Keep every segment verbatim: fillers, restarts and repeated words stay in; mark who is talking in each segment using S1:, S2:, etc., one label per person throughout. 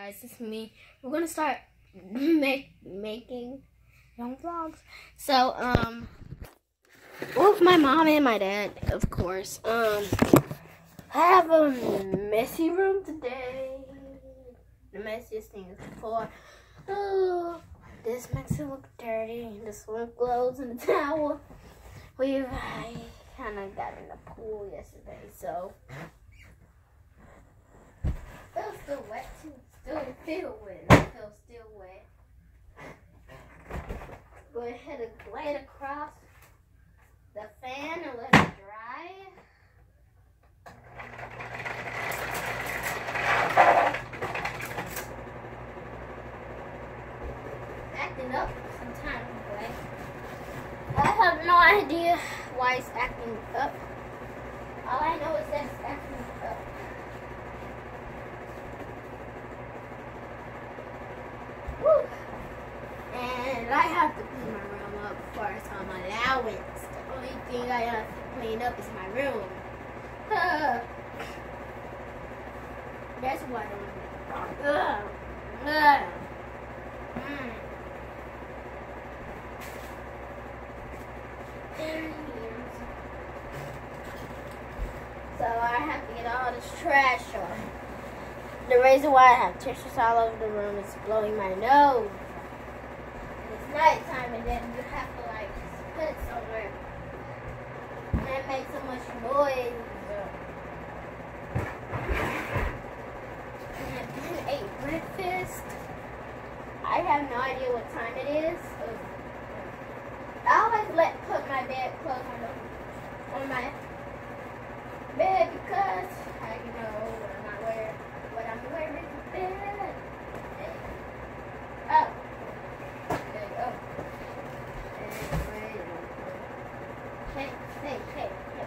S1: guys, it's me. We're gonna start make, making young vlogs. So, um, with my mom and my dad, of course. Um, I have a messy room today. The messiest thing is before. Oh, this makes it look dirty. The swim clothes and the towel. We've kind of got in the pool yesterday, so. It feels still wet too. Still feel wet. It feels still wet. Go ahead and glide across the fan and let it dry. Acting up sometimes, but I have no idea why it's acting up. All I know is that it's acting up. Woo. And I have to clean my room up before it's on my allowance. The only thing I have to clean up is my room. Uh, that's why I don't uh, uh, mm. So I have to get all this trash off. The reason why I have tissues all over the room is blowing my nose. And it's nighttime, and then you have to like just put it somewhere. And it makes so much noise. And I ate breakfast. I have no idea what time it is. I always let put my bed clothes on, the, on my bed because I know what I'm not wearing. What I'm wearing is bed. Oh. There you go. Hey, hey, hey, hey.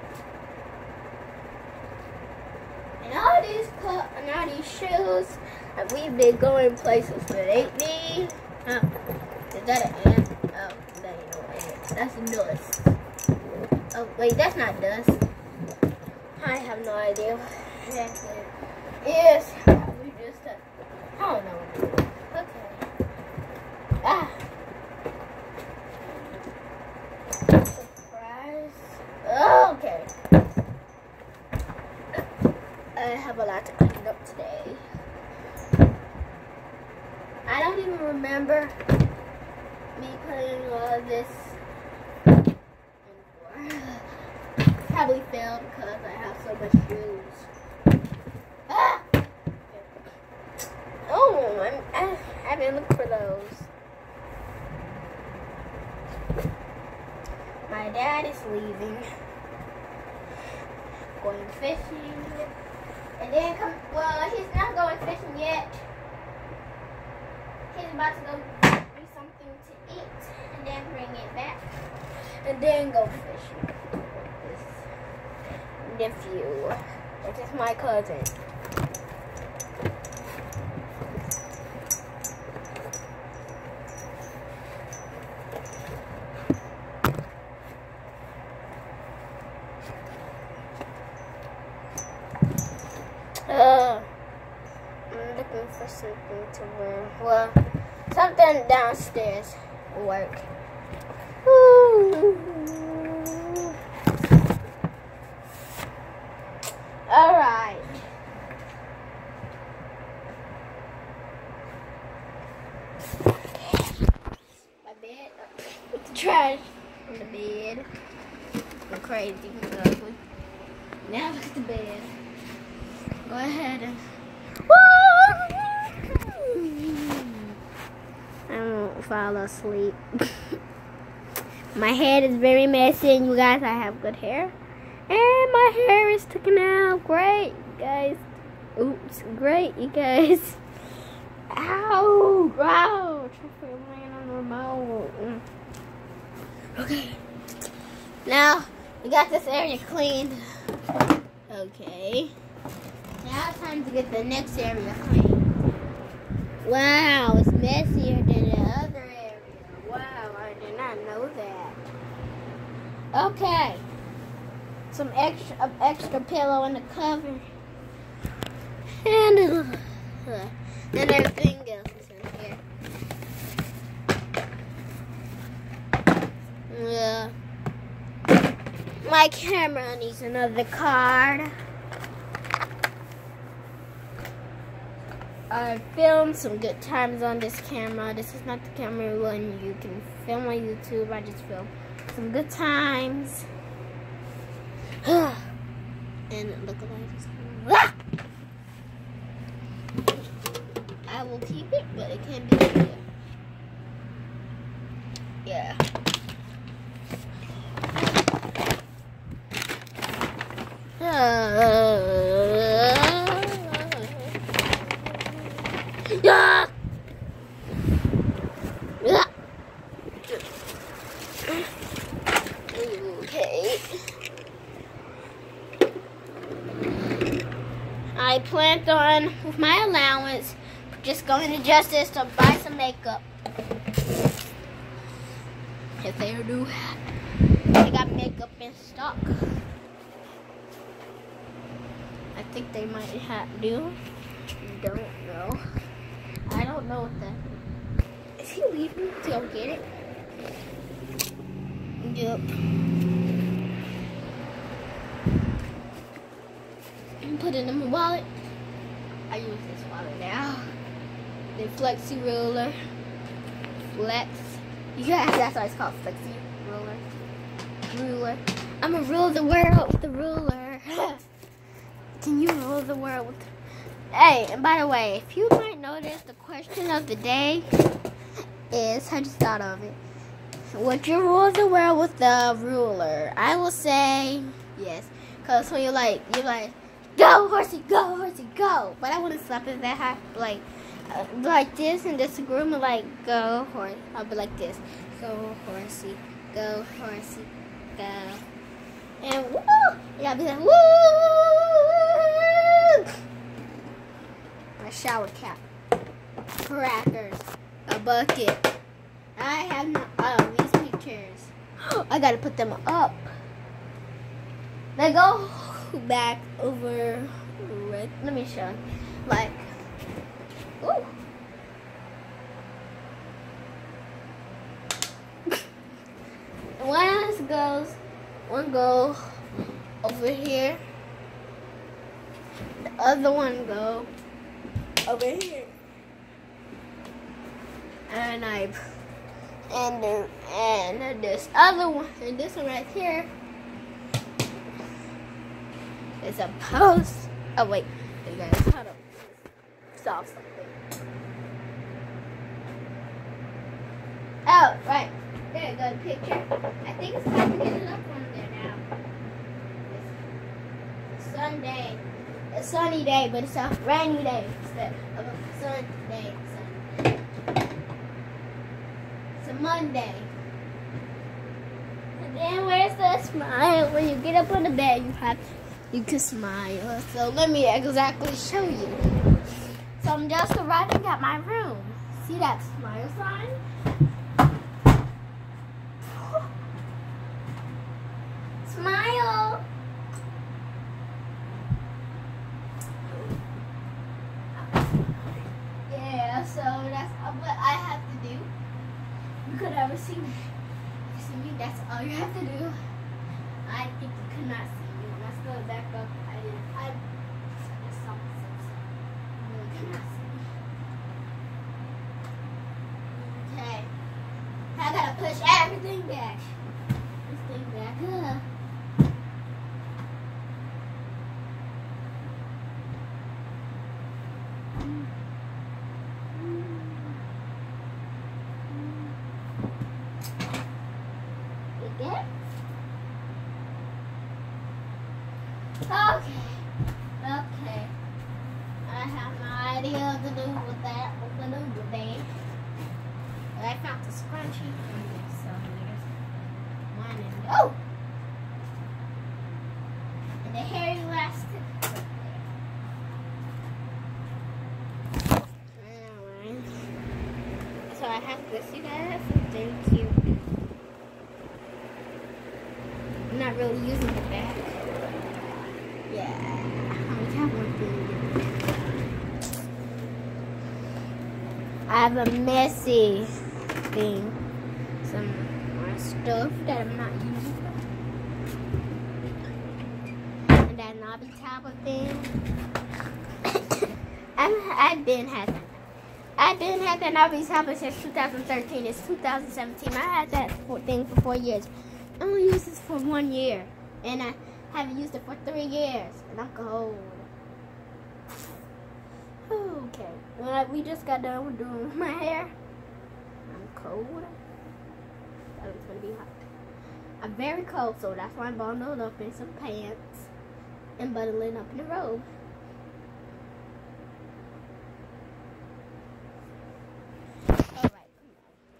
S1: And all these clothes and all these shoes, and we've been going places lately. Oh, is that an ant? Oh, that ain't no ant. That's dust. Oh, wait, that's not dust. I have no idea what that is. Yes, we just, uh, I don't know. Okay. Ah. Surprise. Oh, okay. I have a lot to clean up today. I don't even remember me putting all this before. Probably failed because I have so much shoes. Ah! Oh, I'm, I haven't looked for those. My dad is leaving, going fishing, and then come. Well, he's not going fishing yet. He's about to go do something to eat, and then bring it back, and then go fishing. Nephew, which is my cousin. Uh, I'm looking for something to wear. Well, something downstairs will work. Ooh. All right. My bed, with the trash on the bed. I'm crazy, I'm ugly. Now look at the bed. Go ahead and. I won't fall asleep. My head is very messy, and you guys, I have good hair. And my hair is sticking out. Great, guys. Oops, great, you guys. Ow, ouch. I feel laying on the remote. Okay. Now, we got this area cleaned. Okay. Now it's time to get the next area cleaned. Wow, it's messier than the other area. Wow, I did not know that. Okay. Some extra, extra pillow in the cover. And Then everything else is in here. Yeah. My camera needs another card. I filmed some good times on this camera. This is not the camera one you can film on YouTube. I just filmed some good times. And look at that. I will keep it, but it can't be here. Yeah. Yeah. Okay. I planned on, with my allowance, just going to Justice to buy some makeup. If they do, they got makeup in stock. I think they might have do. Don't know. I don't know what that is. Is he leaving to go get it? Yep. Put it in my wallet. I use this wallet now. The Flexi Ruler. Flex. Yeah, that's why it's called Flexi Ruler. Ruler. I'm gonna rule the world with the ruler. Can you rule the world with the... Hey, and by the way, if you might notice, the question of the day is, I just thought of it. Would you rule the world with the ruler? I will say yes. Because when you're like, you're like, go, horsey, go, horsey, go. But I wouldn't slap it that high. Like, uh, like this, and this groom would like, go, horse. I'll be like this. Go, horsey, go, horsey, go. And woo! Yeah, I'll be like, woo! A shower cap. Crackers. A bucket. I have no, oh, these pictures. I gotta put them up. They go back over. Let me show you. Like, ooh. One goes, one go over here. The other one go over here. And I, and uh, and this other one, and this one right here is a post. Oh wait, you guys, hold on. Solve something. Oh right, there you go, the picture. I think it's time to get it up on there now. It's Sunday, a sunny day, but it's a rainy day instead of a sunny day. Monday. And then where's the smile? When you get up on the bed, you have you can smile. So let me exactly show you. So I'm just arriving at my room. See that smile sign? Smile. Yeah, so that's what I have to do. You could ever see me. See me, that's all you have to do. I think you could not see me. Let's go back up. I didn't. I just saw myself. You really could not see me. Okay. I gotta push everything back. This thing back up. Okay, okay. I have no idea what to do with that, what to do with that. But I found the scrunchie. So here's one and oh! And the hair elastic right there. Alright. So I have this, you guys. Very cute. I'm not really using the back. Yeah, I have one thing. I have a messy thing. Some more stuff that I'm not using. And that knobby tablet thing. I'm, I've been had I've been had that knobby tablet since two thousand thirteen. It's two thousand seventeen. I had that thing for four years. I only used this for one year. And I haven't used it for three years. And I'm cold. Okay. Well, we just got done with doing my hair. I'm cold. That was gonna be hot. I'm very cold, so that's why I'm bundled up in some pants and bundling up in a robe. Alright, come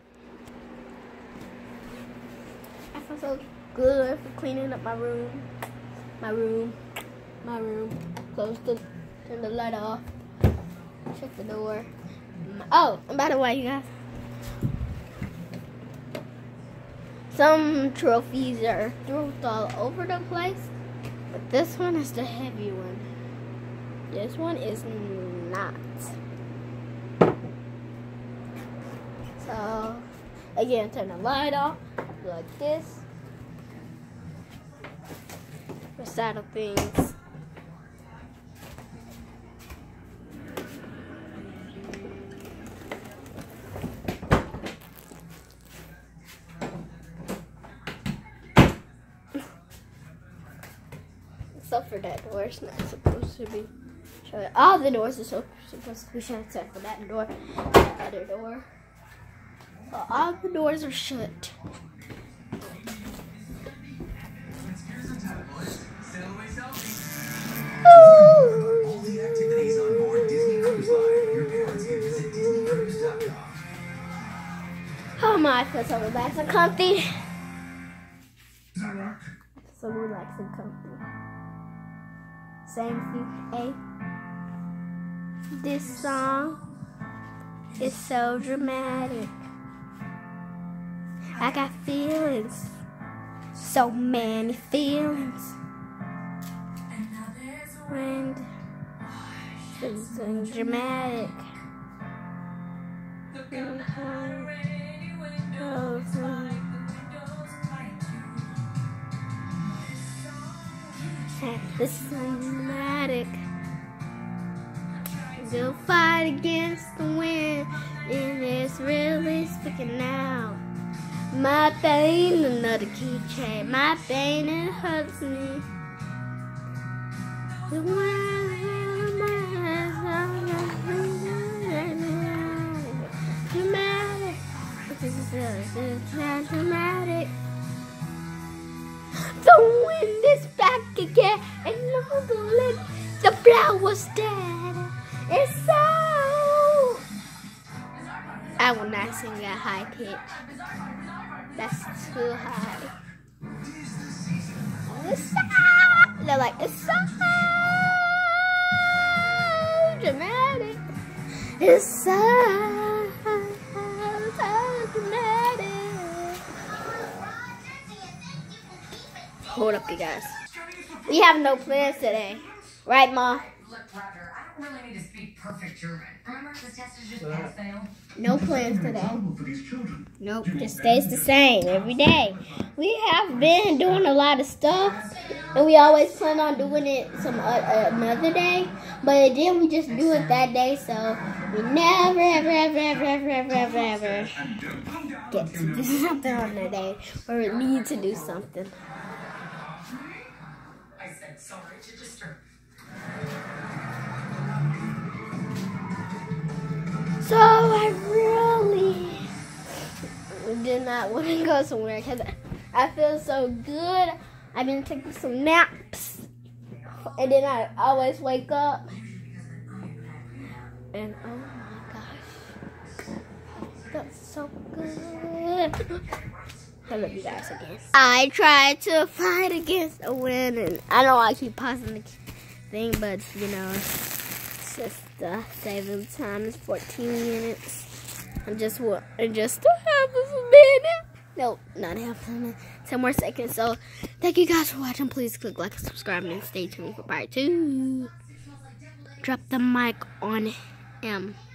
S1: on. I feel so good for cleaning up my room. My room. My room. Close the turn the light off. Shut the door. Oh, and by the way, you guys, some trophies are thrown all over the place, but this one is the heavy one. This one is not. So, again, turn the light off like this. Recital things. Except for that door, it's not supposed to be shut. All the doors are so, supposed to be shut except for that door, that other door. So all the doors are shut.
S2: All the activities on board Disney Cruise Line. Your parents can visit disney cruise dot com.
S1: Oh my, I feel so relaxed and comfy. I feel so relaxed and comfy. Same with you, A. This song is so dramatic. I got feelings, so many feelings. Wind, it's so dramatic. Oh, so this is dramatic. Go fight against the wind, and it's really sticking out. My pain, another keychain. My pain, it hurts me. The wind, dramatic. This is not dramatic. The wind is back again, and all the lit, the flowers dead. It's so. I will not sing that high pitch. That's too high. It's so. They're like it's so dramatic. It's so, so dramatic. Hold up, you guys. We have no plans today. Right, Ma?
S3: Look, Roger, I don't really need to speak perfect German. Remember, this test is just pass-fail?
S1: No plans today. Nope, just stays the same every day. We have been doing a lot of stuff, and we always plan on doing it some uh, another day. But then we just do it that day, so we never, ever, ever, ever, ever, ever, ever, ever get to do something on the day where we need to do something.
S3: I said sorry to disturb.
S1: So I really did not want to go somewhere because I feel so good. I've been taking some naps, and then I always wake up, and oh my gosh, that's so good. I love you guys again. I tried to fight against the wind, and I know I keep pausing the thing, but you know, it's just uh, saving time. It's fourteen minutes. I'm just what? And just half of a minute. No, not half a minute. ten more seconds. So, thank you guys for watching. Please click like and subscribe, and stay tuned for part two. Drop the mic on him.